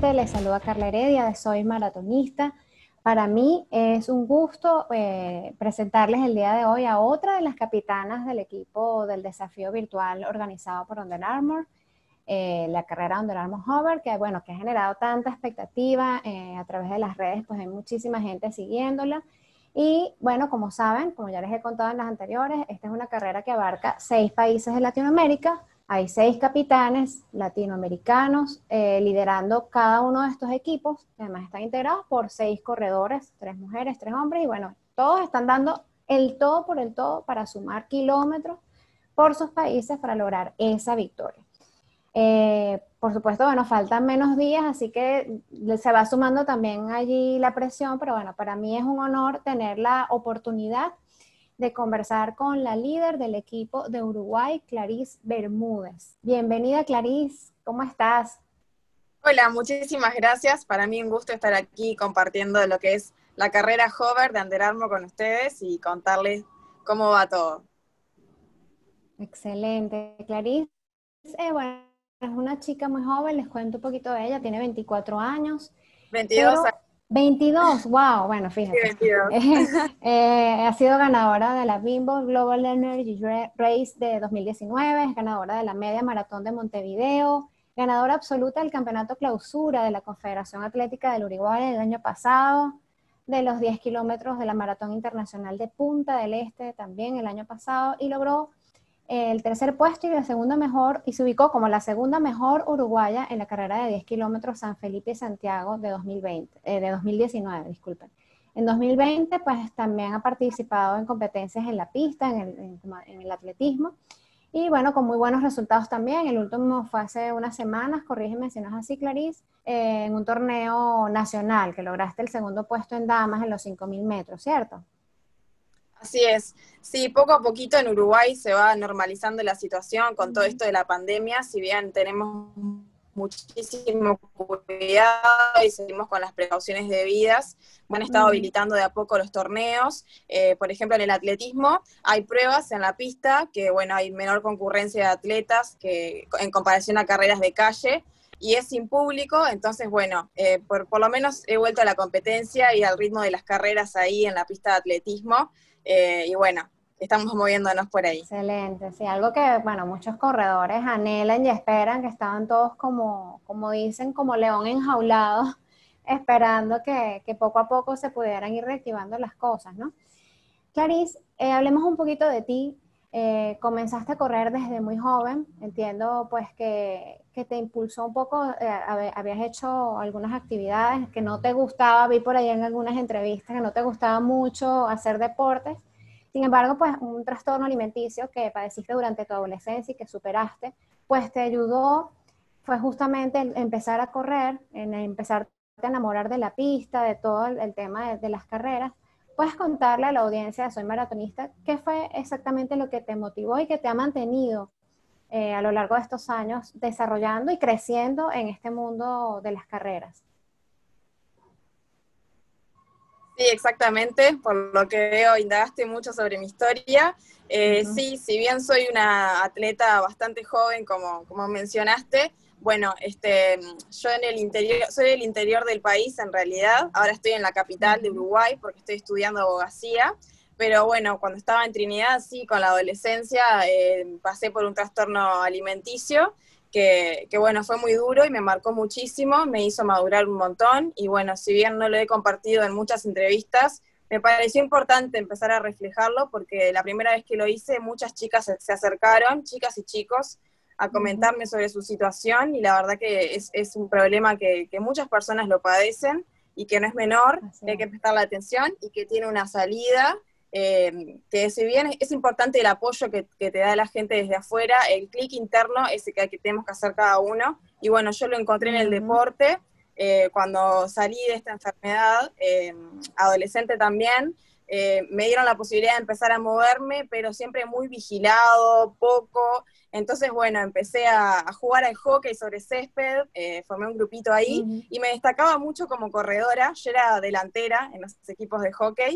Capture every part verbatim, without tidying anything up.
nuevamente. Les saluda Carla Heredia de Soy Maratonista. Para mí es un gusto eh, presentarles el día de hoy a otra de las capitanas del equipo del desafío virtual organizado por Under Armour, eh, la carrera Under Armour Hover, que, bueno, que ha generado tanta expectativa eh, a través de las redes, pues hay muchísima gente siguiéndola. Y bueno, como saben, como ya les he contado en las anteriores, esta es una carrera que abarca seis países de Latinoamérica. Hay seis capitanes latinoamericanos eh, liderando cada uno de estos equipos, que además están integrados por seis corredores, tres mujeres, tres hombres, y bueno, todos están dando el todo por el todo para sumar kilómetros por sus países para lograr esa victoria. Eh, por supuesto, bueno, faltan menos días, así que se va sumando también allí la presión, pero bueno, para mí es un honor tener la oportunidad de conversar con la líder del equipo de Uruguay, Clarisse Bermúdez. Bienvenida, Clarisse, ¿cómo estás? Hola, muchísimas gracias. Para mí un gusto estar aquí compartiendo lo que es la carrera Hover de Under Armour con ustedes y contarles cómo va todo. Excelente. Clarisse, eh, bueno, es una chica muy joven, les cuento un poquito de ella, tiene veinticuatro años, veintidós años. pero veintidós, wow, bueno, fíjate. veintidós. Eh, eh, ha sido ganadora de la Bimbo Global Energy Race de dos mil diecinueve, es ganadora de la Media Maratón de Montevideo, ganadora absoluta del Campeonato Clausura de la Confederación Atlética del Uruguay el año pasado, de los diez kilómetros de la Maratón Internacional de Punta del Este también el año pasado, y logró el tercer puesto y la segunda mejor, y se ubicó como la segunda mejor uruguaya en la carrera de diez kilómetros San Felipe y Santiago de dos mil veinte, eh, de dos mil diecinueve, disculpen. En dos mil veinte, pues también ha participado en competencias en la pista, en el, en, en el atletismo, y bueno, con muy buenos resultados también. El último fue hace unas semanas, corrígeme si no es así, Clarisse, eh, en un torneo nacional, que lograste el segundo puesto en damas en los cinco mil metros, ¿cierto? Así es. Sí, poco a poquito en Uruguay se va normalizando la situación con todo esto de la pandemia, si bien tenemos muchísimo cuidado y seguimos con las precauciones debidas. Han estado habilitando de a poco los torneos. Eh, por ejemplo, en el atletismo hay pruebas en la pista que, bueno, hay menor concurrencia de atletas que en comparación a carreras de calle, y es sin público, entonces, bueno, eh, por, por lo menos he vuelto a la competencia y al ritmo de las carreras ahí en la pista de atletismo, eh, y bueno, estamos moviéndonos por ahí. Excelente, sí, algo que, bueno, muchos corredores anhelan y esperan, que estaban todos como, como dicen, como león enjaulado, esperando que, que poco a poco se pudieran ir reactivando las cosas, ¿no? Clarisse, eh, hablemos un poquito de ti. Eh, comenzaste a correr desde muy joven, entiendo pues que, que te impulsó un poco, eh, habías hecho algunas actividades que no te gustaba, vi por ahí en algunas entrevistas que no te gustaba mucho hacer deportes. Sin embargo, pues un trastorno alimenticio que padeciste durante tu adolescencia y que superaste, pues te ayudó, fue justamente el empezar a correr, en empezar a enamorar de la pista, de todo el, el tema de, de las carreras. ¿Puedes contarle a la audiencia de Soy Maratonista qué fue exactamente lo que te motivó y que te ha mantenido eh, a lo largo de estos años desarrollando y creciendo en este mundo de las carreras? Sí, exactamente, por lo que veo, indagaste mucho sobre mi historia. Eh, uh-huh. Sí, si bien soy una atleta bastante joven, como, como mencionaste, bueno, este, yo en el interior, soy del interior del país en realidad, ahora estoy en la capital uh-huh. de Uruguay porque estoy estudiando abogacía, pero bueno, cuando estaba en Trinidad, sí, con la adolescencia, eh, pasé por un trastorno alimenticio, Que, que bueno, fue muy duro y me marcó muchísimo, me hizo madurar un montón, y bueno, si bien no lo he compartido en muchas entrevistas, me pareció importante empezar a reflejarlo, porque la primera vez que lo hice, muchas chicas se, se acercaron, chicas y chicos, a comentarme sobre su situación, y la verdad que es, es un problema que, que muchas personas lo padecen, y que no es menor, que hay que prestar la atención, y que tiene una salida. Eh, que si bien es, es importante el apoyo que, que te da la gente desde afuera, el clic interno es el que, que tenemos que hacer cada uno, y bueno, yo lo encontré en el uh-huh. deporte, eh, cuando salí de esta enfermedad, eh, adolescente también, eh, me dieron la posibilidad de empezar a moverme, pero siempre muy vigilado, poco, entonces bueno, empecé a, a jugar al hockey sobre césped, eh, formé un grupito ahí, uh-huh. y me destacaba mucho como corredora, yo era delantera en los equipos de hockey,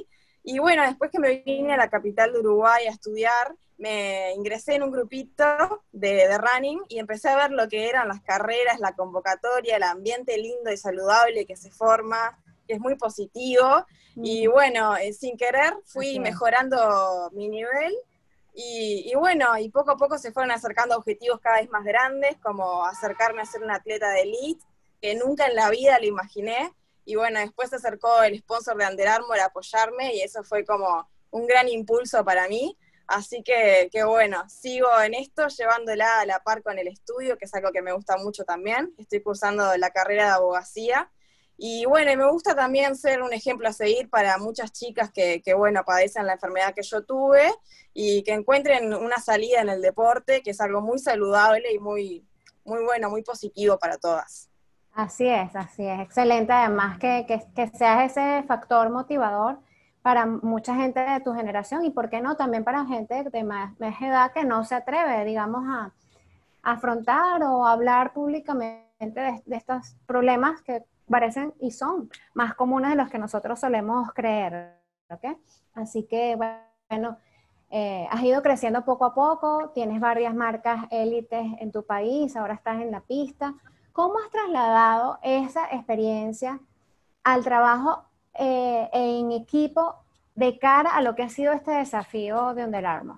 Y bueno, después que me vine a la capital de Uruguay a estudiar, me ingresé en un grupito de, de running y empecé a ver lo que eran las carreras, la convocatoria, el ambiente lindo y saludable que se forma, que es muy positivo. Y bueno, eh, sin querer fui mejorando mi nivel y, y bueno, y poco a poco se fueron acercando objetivos cada vez más grandes, como acercarme a ser una atleta de elite, que nunca en la vida lo imaginé. Y bueno, después se acercó el sponsor de Under Armour a apoyarme y eso fue como un gran impulso para mí. Así que, que bueno, sigo en esto, llevándola a la par con el estudio, que es algo que me gusta mucho también. Estoy cursando la carrera de abogacía. Y bueno, y me gusta también ser un ejemplo a seguir para muchas chicas que, que, bueno, padecen la enfermedad que yo tuve y que encuentren una salida en el deporte, que es algo muy saludable y muy, muy bueno, muy positivo para todas. Así es, así es. Excelente, además que, que, que seas ese factor motivador para mucha gente de tu generación y, ¿por qué no?, también para gente de más, más edad que no se atreve, digamos, a, a afrontar o a hablar públicamente de, de estos problemas que parecen y son más comunes de los que nosotros solemos creer, ¿ok? Así que, bueno, eh, has ido creciendo poco a poco, tienes varias marcas élites en tu país, ahora estás en la pista. ¿Cómo has trasladado esa experiencia al trabajo eh, en equipo de cara a lo que ha sido este desafío de Under Armour?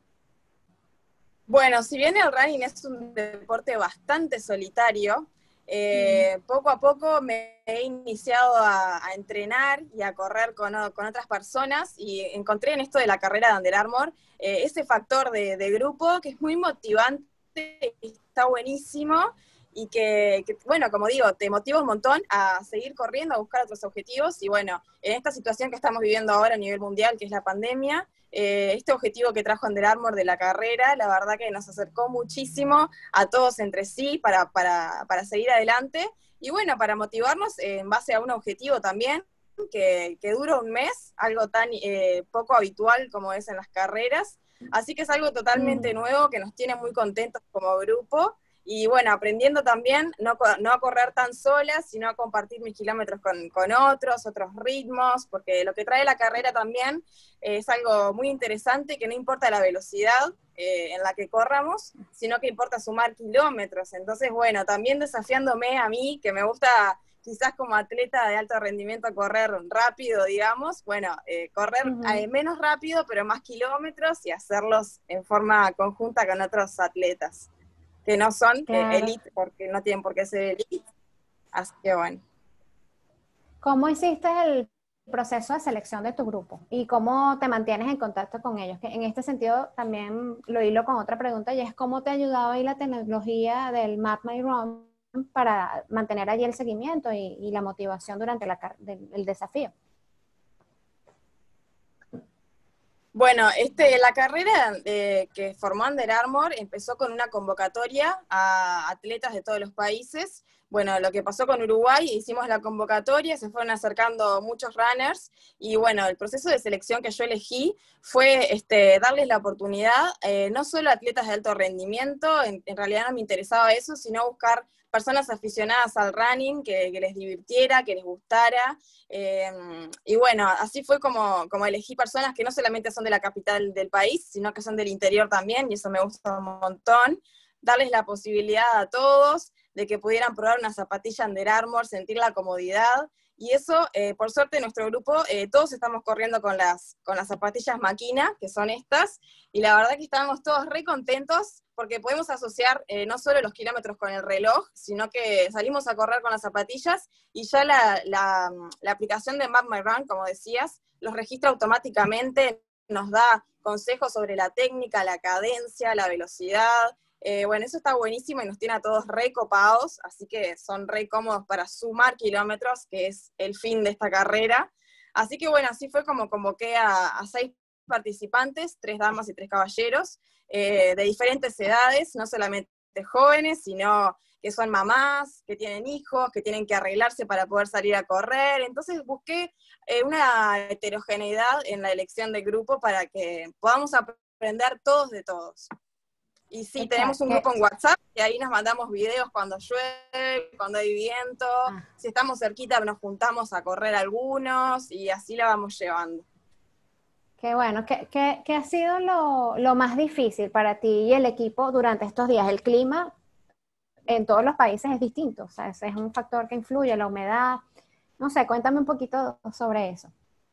Bueno, si bien el running es un deporte bastante solitario, eh, mm. poco a poco me he iniciado a, a entrenar y a correr con, con otras personas y encontré en esto de la carrera de Under Armour eh, ese factor de, de grupo que es muy motivante, está buenísimo. Y que, que, bueno, como digo, te motiva un montón a seguir corriendo, a buscar otros objetivos, y bueno, en esta situación que estamos viviendo ahora a nivel mundial, que es la pandemia, eh, este objetivo que trajo Under Armour de la carrera, la verdad que nos acercó muchísimo a todos entre sí para, para, para seguir adelante, y bueno, para motivarnos eh, en base a un objetivo también, que, que dura un mes, algo tan eh, poco habitual como es en las carreras, así que es algo totalmente mm. nuevo, que nos tiene muy contentos como grupo. Y bueno, aprendiendo también no, no a correr tan sola, sino a compartir mis kilómetros con, con otros, otros ritmos, porque lo que trae la carrera también eh, es algo muy interesante, que no importa la velocidad eh, en la que corramos, sino que importa sumar kilómetros. Entonces, bueno, también desafiándome a mí, que me gusta quizás como atleta de alto rendimiento correr rápido, digamos, bueno, eh, correr uh-huh. eh, menos rápido, pero más kilómetros y hacerlos en forma conjunta con otros atletas que no son claro. elite, porque no tienen por qué ser elite. Así que bueno. ¿Cómo hiciste el proceso de selección de tu grupo? ¿Y cómo te mantienes en contacto con ellos? Que en este sentido también lo hilo con otra pregunta, y es ¿cómo te ha ayudado ahí la tecnología del Map My Run para mantener allí el seguimiento y, y la motivación durante la, del, el desafío? Bueno, este, la carrera eh, que formó Under Armour empezó con una convocatoria a atletas de todos los países. Bueno, lo que pasó con Uruguay, hicimos la convocatoria, se fueron acercando muchos runners, y bueno, el proceso de selección que yo elegí fue este, darles la oportunidad, eh, no solo a atletas de alto rendimiento, en, en realidad no me interesaba eso, sino buscar personas aficionadas al running, que, que les divirtiera, que les gustara, eh, y bueno, así fue como, como elegí personas que no solamente son de la capital del país, sino que son del interior también, y eso me gusta un montón, darles la posibilidad a todos de que pudieran probar una zapatilla Under Armour, sentir la comodidad, y eso, eh, por suerte, en nuestro grupo, eh, todos estamos corriendo con las, con las zapatillas Máquina, que son estas, y la verdad que estábamos todos re contentos, porque podemos asociar eh, no solo los kilómetros con el reloj, sino que salimos a correr con las zapatillas, y ya la, la, la aplicación de Map My Run, como decías, los registra automáticamente, nos da consejos sobre la técnica, la cadencia, la velocidad. Eh, bueno, eso está buenísimo y nos tiene a todos re copados, así que son re cómodos para sumar kilómetros, que es el fin de esta carrera. Así que bueno, así fue como convoqué a, a seis participantes, tres damas y tres caballeros, eh, de diferentes edades, no solamente jóvenes, sino que son mamás, que tienen hijos, que tienen que arreglarse para poder salir a correr. Entonces busqué eh, una heterogeneidad en la elección del grupo para que podamos aprender todos de todos. Y sí, exacto, tenemos un grupo en WhatsApp, y ahí nos mandamos videos cuando llueve, cuando hay viento, ah. si estamos cerquita nos juntamos a correr algunos, y así la vamos llevando. Qué bueno. ¿Qué, qué- qué ha sido lo, lo más difícil para ti y el equipo durante estos días? El clima en todos los países es distinto, o sea, ese es un factor que influye, la humedad. No sé, cuéntame un poquito sobre eso.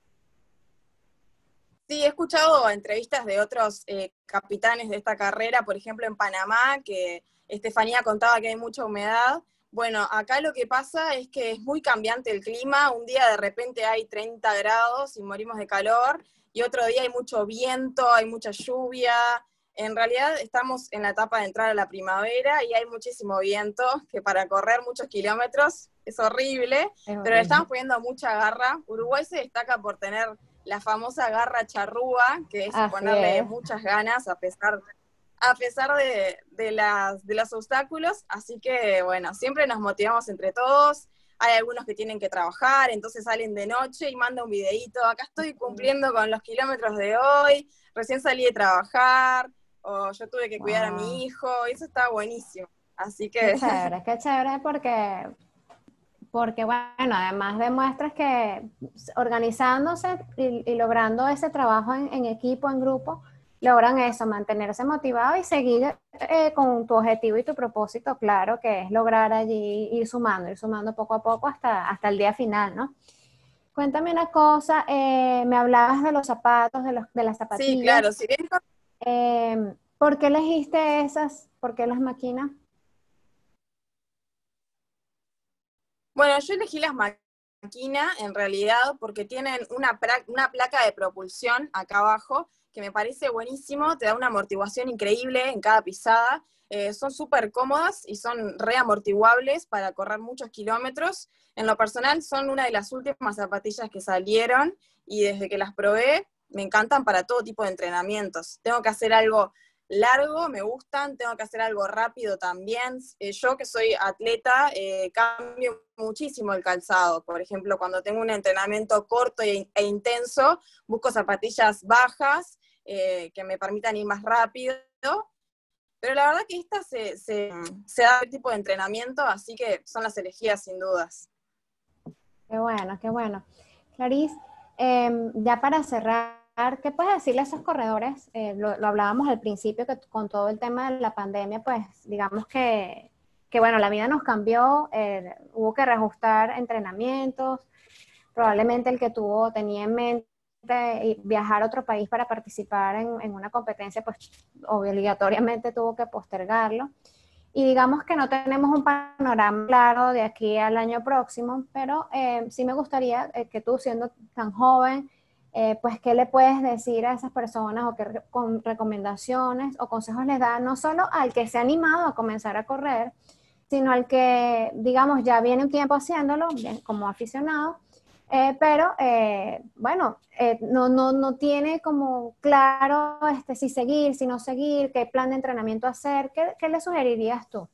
Sí, he escuchado entrevistas de otros eh, capitanes de esta carrera, por ejemplo en Panamá, que Estefanía contaba que hay mucha humedad. Bueno, acá lo que pasa es que es muy cambiante el clima. Un día de repente hay treinta grados y morimos de calor, y otro día hay mucho viento, hay mucha lluvia. En realidad estamos en la etapa de entrar a la primavera y hay muchísimo viento, que para correr muchos kilómetros es horrible, Es pero le estamos horrible. poniendo mucha garra. Uruguay se destaca por tener la famosa garra charrúa, que es Así ponerle es. muchas ganas a pesar, a pesar de, de, las, de los obstáculos. Así que, bueno, siempre nos motivamos entre todos. Hay algunos que tienen que trabajar, entonces salen de noche y mandan un videíto. Acá estoy cumpliendo con los kilómetros de hoy, recién salí de trabajar, o yo tuve que cuidar a Wow. mi hijo, eso está buenísimo. Así Qué que chévere, qué chévere porque, porque bueno, además demuestras que organizándose y, y logrando ese trabajo en, en equipo, en grupo, logran eso, mantenerse motivado y seguir eh, con tu objetivo y tu propósito claro, que es lograr allí ir sumando, ir sumando poco a poco hasta, hasta el día final, ¿no? Cuéntame una cosa, eh, me hablabas de los zapatos, de, los, de las sí, zapatillas. claro, si bien Eh, ¿por qué elegiste esas? ¿Por qué las máquinas? bueno, yo elegí las máquinas en realidad porque tienen una, una placa de propulsión acá abajo que me parece buenísimo, te da una amortiguación increíble en cada pisada, eh, son súper cómodas y son reamortiguables para correr muchos kilómetros. En lo personal son una de las últimas zapatillas que salieron y desde que las probé me encantan para todo tipo de entrenamientos. Tengo que hacer algo largo, me gustan, tengo que hacer algo rápido también. Eh, yo que soy atleta, eh, cambio muchísimo el calzado. Por ejemplo, cuando tengo un entrenamiento corto e, e intenso, busco zapatillas bajas eh, que me permitan ir más rápido. Pero la verdad que esta se, se, se da el tipo de entrenamiento, así que son las elegidas sin dudas. Qué bueno, qué bueno. Clarice, eh, ya para cerrar, ¿qué puedes decirle a esos corredores? Eh, lo, lo hablábamos al principio, que con todo el tema de la pandemia, pues digamos que, que bueno, la vida nos cambió, eh, hubo que reajustar entrenamientos, probablemente el que tuvo, tenía en mente y viajar a otro país para participar en, en una competencia, pues obligatoriamente tuvo que postergarlo. Y digamos que no tenemos un panorama claro de aquí al año próximo, pero eh, sí me gustaría eh, que tú, siendo tan joven, eh, pues qué le puedes decir a esas personas o qué re con recomendaciones o consejos les da no solo al que se ha animado a comenzar a correr, sino al que, digamos, ya viene un tiempo haciéndolo bien, como aficionado, eh, pero eh, bueno, eh, no, no, no tiene como claro este, si seguir, si no seguir, qué plan de entrenamiento hacer. ¿Qué, qué le sugerirías tú?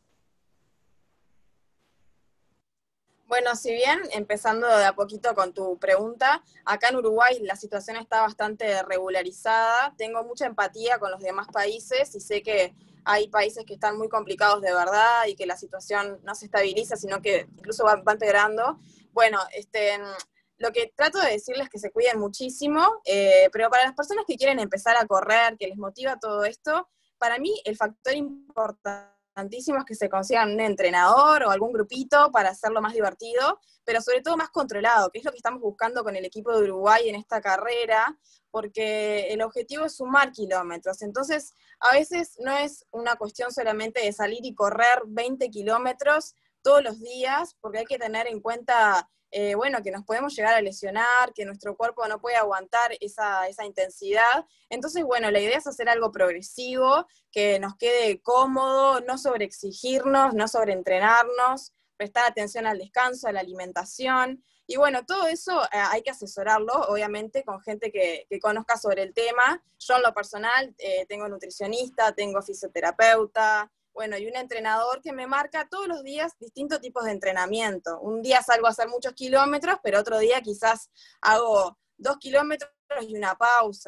Bueno, si bien, empezando de a poquito con tu pregunta, acá en Uruguay la situación está bastante regularizada, tengo mucha empatía con los demás países y sé que hay países que están muy complicados de verdad y que la situación no se estabiliza, sino que incluso va, va empeorando. Bueno, este, lo que trato de decirles es que se cuiden muchísimo, eh, pero para las personas que quieren empezar a correr, que les motiva todo esto, para mí el factor importante es que se consigan un entrenador o algún grupito para hacerlo más divertido, pero sobre todo más controlado, que es lo que estamos buscando con el equipo de Uruguay en esta carrera, porque el objetivo es sumar kilómetros. Entonces, a veces no es una cuestión solamente de salir y correr veinte kilómetros todos los días, porque hay que tener en cuenta eh, bueno, que nos podemos llegar a lesionar, que nuestro cuerpo no puede aguantar esa, esa intensidad. Entonces, bueno, la idea es hacer algo progresivo, que nos quede cómodo, no sobreexigirnos, no sobreentrenarnos, prestar atención al descanso, a la alimentación. Y bueno, todo eso eh, hay que asesorarlo, obviamente, con gente que, que conozca sobre el tema. Yo en lo personal eh, tengo nutricionista, tengo fisioterapeuta, bueno, y un entrenador que me marca todos los días distintos tipos de entrenamiento. Un día salgo a hacer muchos kilómetros, pero otro día quizás hago dos kilómetros y una pausa.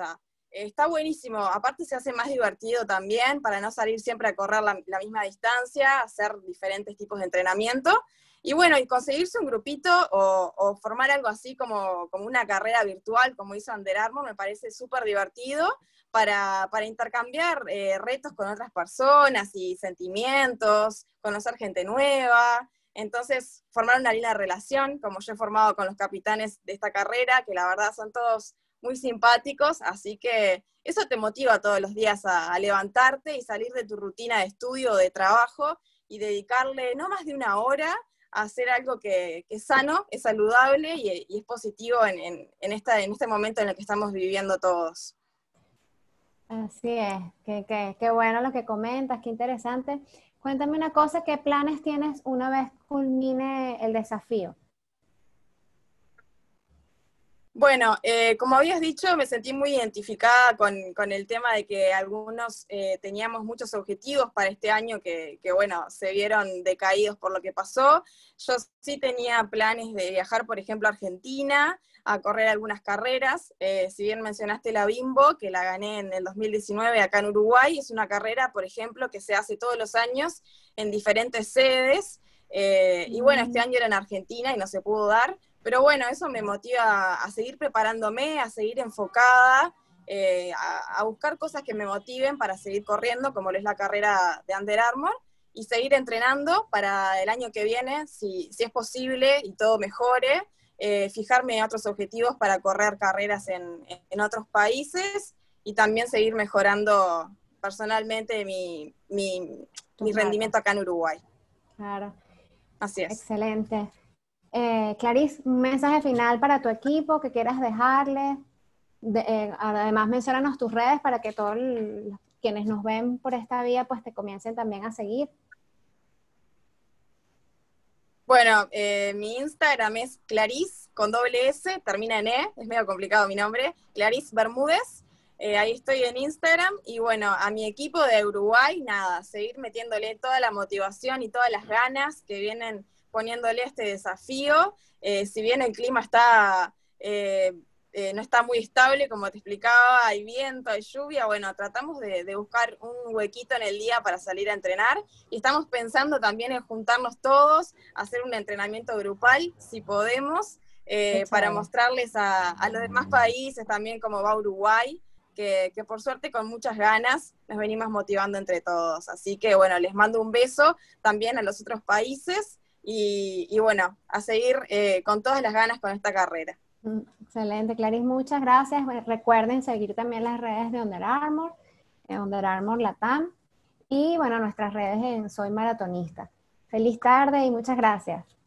está buenísimo. Aparte se hace más divertido también para no salir siempre a correr la, la misma distancia, hacer diferentes tipos de entrenamiento. Y bueno, y conseguirse un grupito o, o formar algo así como, como una carrera virtual, como hizo Under Armour, me parece súper divertido para, para intercambiar eh, retos con otras personas y sentimientos, conocer gente nueva. Entonces, formar una linda relación, como yo he formado con los capitanes de esta carrera, que la verdad son todos muy simpáticos, así que eso te motiva todos los días a, a levantarte y salir de tu rutina de estudio o de trabajo y dedicarle no más de una hora a hacer algo que, que es sano, es saludable y, y es positivo en, en, en, esta, en este momento en el que estamos viviendo todos. Así es, qué, qué, qué bueno lo que comentas, qué interesante. Cuéntame una cosa, ¿qué planes tienes una vez culmine el desafío? Bueno, eh, como habías dicho, me sentí muy identificada con, con el tema de que algunos eh, teníamos muchos objetivos para este año que, que, bueno, se vieron decaídos por lo que pasó. Yo sí tenía planes de viajar, por ejemplo, a Argentina, a correr algunas carreras. Eh, si bien mencionaste la Bimbo, que la gané en el dos mil diecinueve acá en Uruguay, es una carrera, por ejemplo, que se hace todos los años en diferentes sedes. Eh, y bueno, este año era en Argentina y no se pudo dar. Pero bueno, eso me motiva a seguir preparándome, a seguir enfocada, eh, a, a buscar cosas que me motiven para seguir corriendo, como lo es la carrera de Under Armour, y seguir entrenando para el año que viene, si, si es posible y todo mejore, eh, fijarme otros objetivos para correr carreras en, en otros países y también seguir mejorando personalmente mi, mi, mi rendimiento acá en Uruguay. Claro. Así es. Excelente. Eh, Clarice, un mensaje final para tu equipo que quieras dejarle. De, eh, además, menciónanos tus redes para que todos el, quienes nos ven por esta vía pues te comiencen también a seguir. Bueno, eh, mi Instagram es Clarice, con doble S, termina en E, es medio complicado mi nombre, Clarice Bermúdez. Eh, ahí estoy en Instagram. Y bueno, a mi equipo de Uruguay, nada, seguir metiéndole toda la motivación y todas las ganas que vienen poniéndole este desafío. Eh, si bien el clima está... Eh, Eh, no está muy estable, como te explicaba, hay viento, hay lluvia, bueno, tratamos de, de buscar un huequito en el día para salir a entrenar, y estamos pensando también en juntarnos todos, hacer un entrenamiento grupal, si podemos, eh, para mostrarles a, a los demás países también cómo va Uruguay, que, que por suerte con muchas ganas nos venimos motivando entre todos. Así que bueno, les mando un beso también a los otros países, y, y bueno, a seguir eh, con todas las ganas con esta carrera. Excelente, Clarice, muchas gracias. Recuerden seguir también las redes de Under Armour, eh, Under Armour Latam, y bueno, nuestras redes en Soy Maratonista. Feliz tarde y muchas gracias.